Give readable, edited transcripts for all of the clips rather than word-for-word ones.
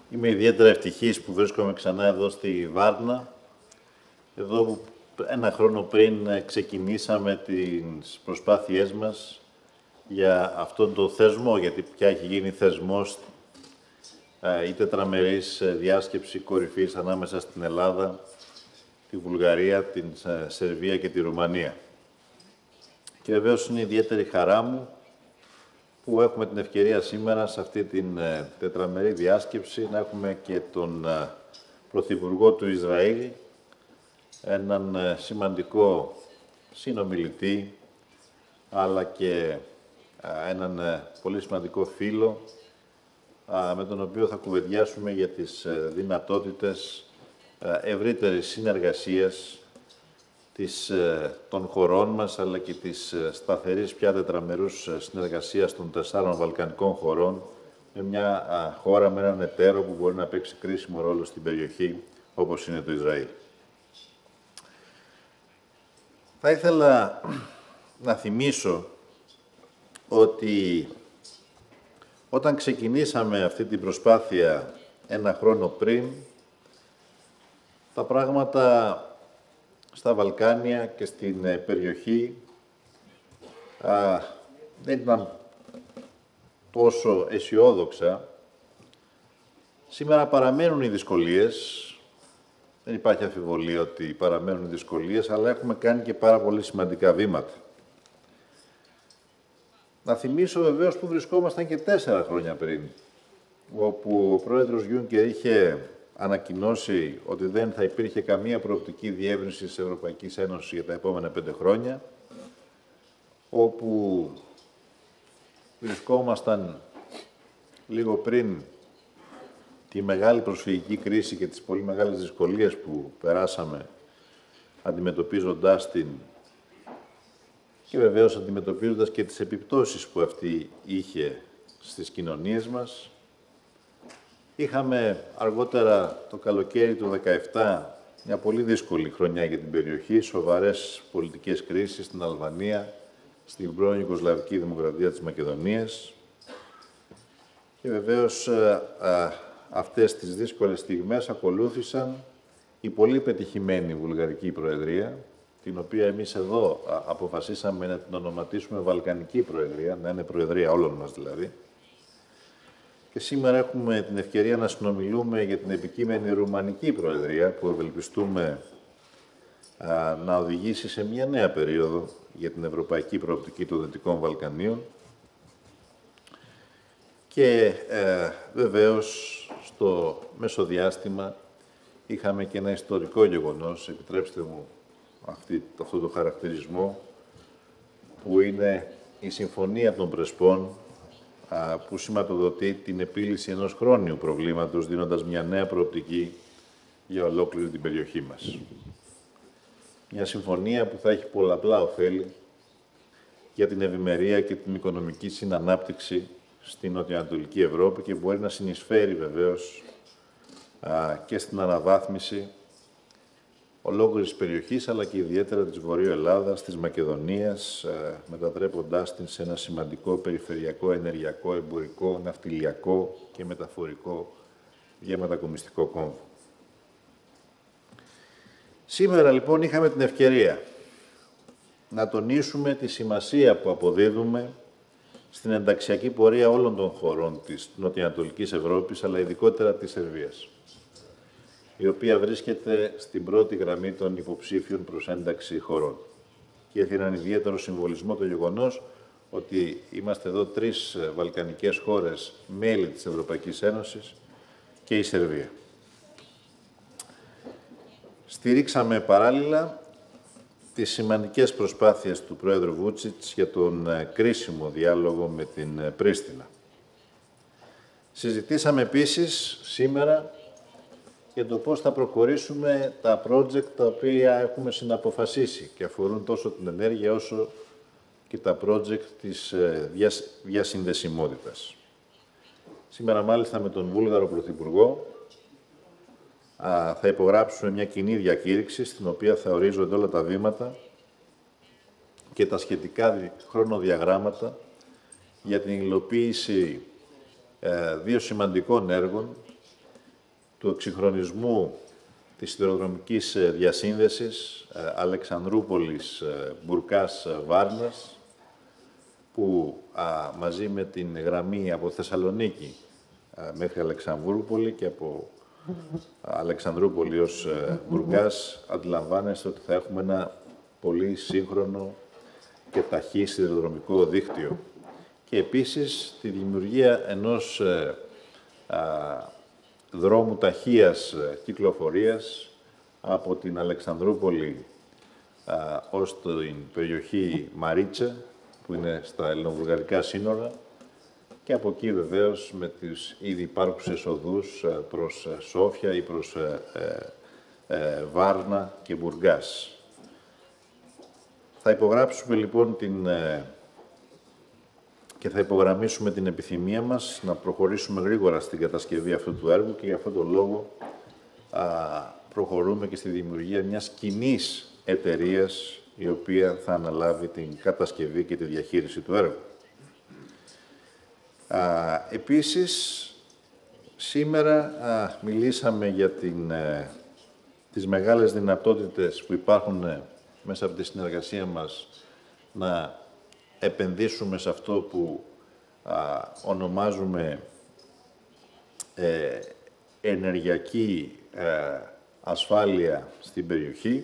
Είμαι ιδιαίτερα ευτυχής που βρίσκομαι ξανά εδώ στη Βάρνα, εδώ που ένα χρόνο πριν ξεκινήσαμε τις προσπάθειές μας για αυτόν τον θεσμό, γιατί πια έχει γίνει θεσμός η τετραμερής διάσκεψη κορυφής ανάμεσα στην Ελλάδα, τη Βουλγαρία, την Σερβία και τη Ρουμανία. Και βεβαίως είναι ιδιαίτερη χαρά μου που έχουμε την ευκαιρία σήμερα σε αυτή την τετραμερή διάσκεψη να έχουμε και τον Πρωθυπουργό του Ισραήλ, έναν σημαντικό συνομιλητή, αλλά και έναν πολύ σημαντικό φίλο, με τον οποίο θα κουβεντιάσουμε για τις δυνατότητες ευρύτερης συνεργασίας των χωρών μας, αλλά και της σταθερής πια τετραμερούς συνεργασίας των 4 βαλκανικών χωρών, με μια χώρα, με έναν εταίρο που μπορεί να παίξει κρίσιμο ρόλο στην περιοχή, όπως είναι το Ισραήλ. Θα ήθελα να θυμίσω ότι όταν ξεκινήσαμε αυτή την προσπάθεια ένα χρόνο πριν, τα πράγματα στα Βαλκάνια και στην περιοχή δεν ήταν τόσο αισιόδοξα. Σήμερα παραμένουν οι δυσκολίες. Δεν υπάρχει αμφιβολία ότι παραμένουν οι δυσκολίες, αλλά έχουμε κάνει και πάρα πολύ σημαντικά βήματα. Να θυμίσω βεβαίως που βρισκόμασταν και 4 χρόνια πριν, όπου ο πρόεδρος Γιούνκερ είχε ανακοινώσει ότι δεν θα υπήρχε καμία προοπτική διεύρυνση της Ευρωπαϊκής Ένωσης για τα επόμενα 5 χρόνια, όπου βρισκόμασταν λίγο πριν τη μεγάλη προσφυγική κρίση και τις πολύ μεγάλες δυσκολίες που περάσαμε αντιμετωπίζοντάς την και βεβαίως αντιμετωπίζοντας και τις επιπτώσεις που αυτή είχε στις κοινωνίες μας. Είχαμε αργότερα το καλοκαίρι του 2017 μια πολύ δύσκολη χρονιά για την περιοχή, σοβαρές πολιτικές κρίσεις στην Αλβανία, στην πρώην Ιουγκοσλαβική Δημοκρατία της Μακεδονίας. Και βεβαίως αυτές τις δύσκολες στιγμές ακολούθησαν η πολύ πετυχημένη Βουλγαρική Προεδρία, την οποία εμείς εδώ αποφασίσαμε να την ονοματίσουμε Βαλκανική Προεδρία, να είναι Προεδρία όλων μας δηλαδή. Και σήμερα έχουμε την ευκαιρία να συνομιλούμε για την επικείμενη Ρουμανική Προεδρία, που ευελπιστούμε να οδηγήσει σε μια νέα περίοδο για την ευρωπαϊκή προοπτική των Δυτικών Βαλκανίων. Και βεβαίως στο μεσοδιάστημα είχαμε και ένα ιστορικό γεγονός, επιτρέψτε μου αυτό το χαρακτηρισμό, που είναι η Συμφωνία των Πρεσπών, που σηματοδοτεί την επίλυση ενός χρόνιου προβλήματος, δίνοντας μια νέα προοπτική για ολόκληρη την περιοχή μας. Μια συμφωνία που θα έχει πολλαπλά ωφέλη για την ευημερία και την οικονομική συνανάπτυξη στην νοτιοανατολική Ευρώπη και μπορεί να συνεισφέρει βεβαίως και στην αναβάθμιση ολόκληρης περιοχής, αλλά και ιδιαίτερα της Βορείου Ελλάδας, της Μακεδονίας, μετατρέποντάς την σε ένα σημαντικό περιφερειακό, ενεργειακό, εμπορικό, ναυτιλιακό και μεταφορικό διαμετακομιστικό κόμβο. Σήμερα, λοιπόν, είχαμε την ευκαιρία να τονίσουμε τη σημασία που αποδίδουμε στην ενταξιακή πορεία όλων των χωρών της νοτιοανατολικής Ευρώπης, αλλά ειδικότερα της Σερβίας, η οποία βρίσκεται στην πρώτη γραμμή των υποψήφιων προς ένταξη χωρών. Και έχει έναν ιδιαίτερο συμβολισμό το γεγονός ότι είμαστε εδώ 3 βαλκανικές χώρες μέλη της Ευρωπαϊκής Ένωσης και η Σερβία. Στηρίξαμε παράλληλα τις σημαντικές προσπάθειες του Πρόεδρου Βούτσιτς για τον κρίσιμο διάλογο με την Πρίστινα. Συζητήσαμε επίσης σήμερα για το πώς θα προχωρήσουμε τα project τα οποία έχουμε συναποφασίσει και αφορούν τόσο την ενέργεια όσο και τα project της διασυνδεσιμότητας. Σήμερα, μάλιστα, με τον Βούλγαρο Πρωθυπουργό θα υπογράψουμε μια κοινή διακήρυξη στην οποία θα ορίζονται όλα τα βήματα και τα σχετικά χρονοδιαγράμματα για την υλοποίηση 2 σημαντικών έργων του εξυγχρονισμού της σιδηροδρομικής διασύνδεσης Αλεξανδρούπολης Μπουρκάς Βάρνας, που μαζί με την γραμμή από Θεσσαλονίκη μέχρι Αλεξανδρούπολη και από Αλεξανδρούπολη ως Μπουργκάς, αντιλαμβάνεστε ότι θα έχουμε ένα πολύ σύγχρονο και ταχύ σιδηροδρομικό δίκτυο. Και επίσης τη δημιουργία ενός δρόμου ταχείας κυκλοφορίας από την Αλεξανδρούπολη ως την περιοχή Μαρίτσε, που είναι στα ελληνοβουλγαρικά σύνορα, και από εκεί βεβαίως με τις ήδη υπάρχουσες οδούς προς Σόφια ή προς Βάρνα και Μπουργκάς. Θα υπογράψουμε λοιπόν και θα υπογραμμίσουμε την επιθυμία μας να προχωρήσουμε γρήγορα στην κατασκευή αυτού του έργου, και για αυτόν τον λόγο προχωρούμε και στη δημιουργία μιας κοινής εταιρείας η οποία θα αναλάβει την κατασκευή και τη διαχείριση του έργου. Επίσης, σήμερα μιλήσαμε για τις μεγάλες δυνατότητες που υπάρχουν μέσα από τη συνεργασία μας να επενδύσουμε σε αυτό που ονομάζουμε ενεργειακή ασφάλεια στην περιοχή.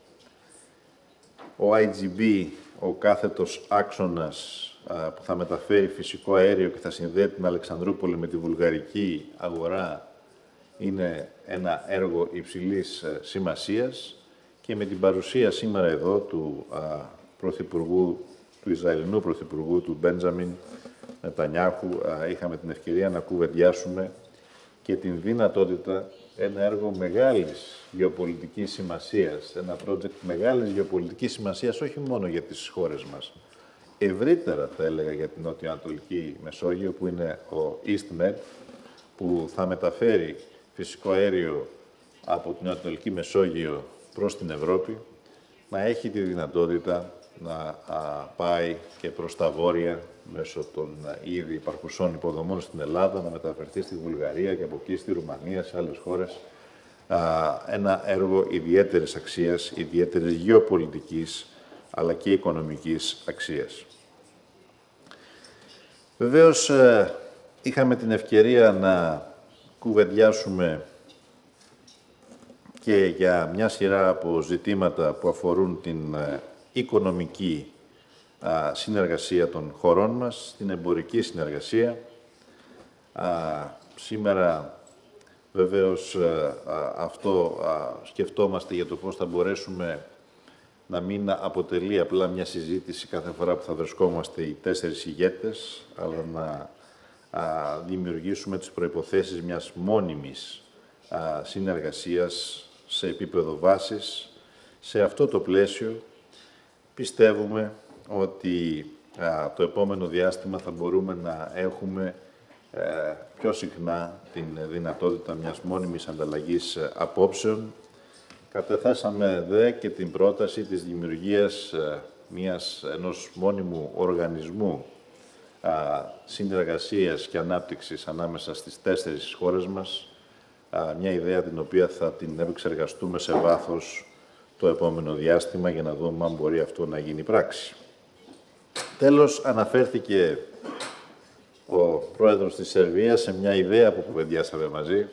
Ο IGB, ο κάθετος άξονας που θα μεταφέρει φυσικό αέριο και θα συνδέει την Αλεξανδρούπολη με τη βουλγαρική αγορά, είναι ένα έργο υψηλής σημασίας, και με την παρουσία σήμερα εδώ του του Ισραηλινού Πρωθυπουργού, του Μπέντζαμιν Νετανιάχου, είχαμε την ευκαιρία να κουβεντιάσουμε και την δυνατότητα ένα έργο μεγάλης γεωπολιτικής σημασίας, ένα project μεγάλης γεωπολιτικής σημασίας, όχι μόνο για τις χώρες μας, ευρύτερα θα έλεγα για την νότιο-ανατολική Μεσόγειο, που είναι ο EastMed, που θα μεταφέρει φυσικό αέριο από την Ανατολική Μεσόγειο προς την Ευρώπη, να έχει τη δυνατότητα να πάει και προς τα βόρεια μέσω των ήδη υπαρχουσών υποδομών στην Ελλάδα, να μεταφερθεί στη Βουλγαρία και από εκεί στη Ρουμανία, σε άλλες χώρες. Ένα έργο ιδιαίτερης αξίας, ιδιαίτερης γεωπολιτικής, αλλά και οικονομικής αξίας. Βεβαίως, είχαμε την ευκαιρία να κουβεντιάσουμε και για μια σειρά από ζητήματα που αφορούν την οικονομική συνεργασία των χωρών μας, την εμπορική συνεργασία. Σήμερα, βεβαίως, αυτό σκεφτόμαστε για το πώς θα μπορέσουμε να μην αποτελεί απλά μια συζήτηση κάθε φορά που θα βρισκόμαστε οι 4 ηγέτες, αλλά να δημιουργήσουμε τις προϋποθέσεις μιας μόνιμης συνεργασίας σε επίπεδο βάσης. Σε αυτό το πλαίσιο πιστεύουμε ότι το επόμενο διάστημα θα μπορούμε να έχουμε πιο συχνά την δυνατότητα μιας μόνιμης ανταλλαγής απόψεων. Κατεθέσαμε δε και την πρόταση της δημιουργίας ενός μόνιμου οργανισμού συνεργασίας και ανάπτυξης ανάμεσα στις 4 χώρες μας, μια ιδέα την οποία θα την επεξεργαστούμε σε βάθος το επόμενο διάστημα για να δούμε αν μπορεί αυτό να γίνει πράξη. Τέλος, αναφέρθηκε ο πρόεδρος της Σερβίας σε μια ιδέα που κουβεντιάσαμε μαζί.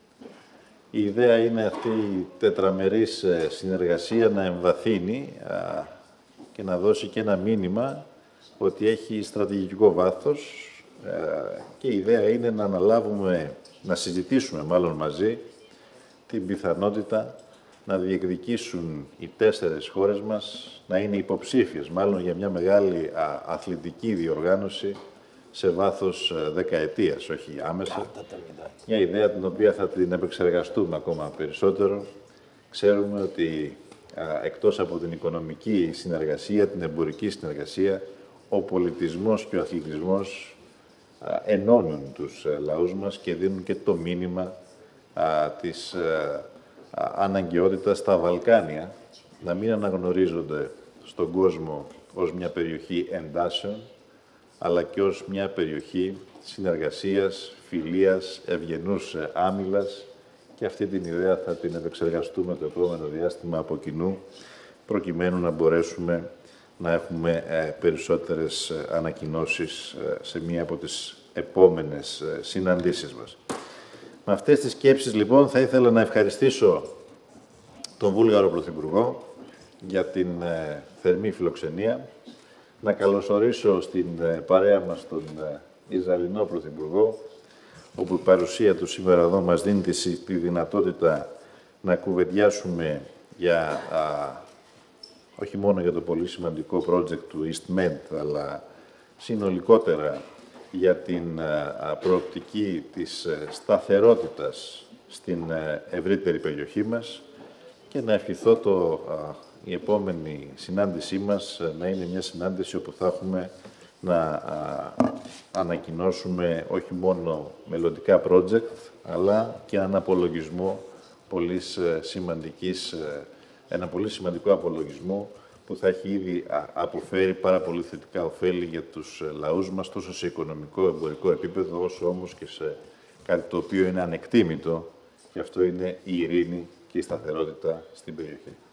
Η ιδέα είναι αυτή η τετραμερής συνεργασία να εμβαθύνει και να δώσει και ένα μήνυμα ότι έχει στρατηγικό βάθος, και η ιδέα είναι να αναλάβουμε, να συζητήσουμε μάλλον μαζί την πιθανότητα να διεκδικήσουν οι 4 χώρες μας, να είναι υποψήφιες μάλλον για μια μεγάλη αθλητική διοργάνωση σε βάθος δεκαετίας, όχι άμεσα. Μια ιδέα την οποία θα την επεξεργαστούμε ακόμα περισσότερο. Ξέρουμε ότι εκτός από την οικονομική συνεργασία, την εμπορική συνεργασία, ο πολιτισμός και ο αθλητισμός ενώνουν τους λαούς μας και δίνουν και το μήνυμα της αναγκαιότητας στα Βαλκάνια να μην αναγνωρίζονται στον κόσμο ως μια περιοχή εντάσεων, αλλά και ως μια περιοχή συνεργασίας, φιλίας, ευγενούς άμυλας και αυτή την ιδέα θα την επεξεργαστούμε το επόμενο διάστημα από κοινού, προκειμένου να μπορέσουμε να έχουμε περισσότερες ανακοινώσεις σε μία από τις επόμενες συναντήσεις μας. Με αυτές τις σκέψεις, λοιπόν, θα ήθελα να ευχαριστήσω τον Βούλγαρο Πρωθυπουργό για την θερμή φιλοξενία, να καλωσορίσω στην παρέα μας τον Ισραηλινό Πρωθυπουργό, όπου η παρουσία του σήμερα εδώ μας δίνει τη δυνατότητα να κουβεντιάσουμε για, όχι μόνο για το πολύ σημαντικό project του EastMed, αλλά συνολικότερα για την προοπτική της σταθερότητας στην ευρύτερη περιοχή μας και να ευχηθώ η επόμενη συνάντησή μας να είναι μια συνάντηση όπου θα έχουμε να ανακοινώσουμε όχι μόνο μελλοντικά project, αλλά και έναν απολογισμό ένα πολύ σημαντικό απολογισμό που θα έχει ήδη αποφέρει πάρα πολύ θετικά ωφέλη για τους λαούς μας, τόσο σε οικονομικό, εμπορικό επίπεδο, όσο όμως και σε κάτι το οποίο είναι ανεκτήμητο, και αυτό είναι η ειρήνη και η σταθερότητα στην περιοχή.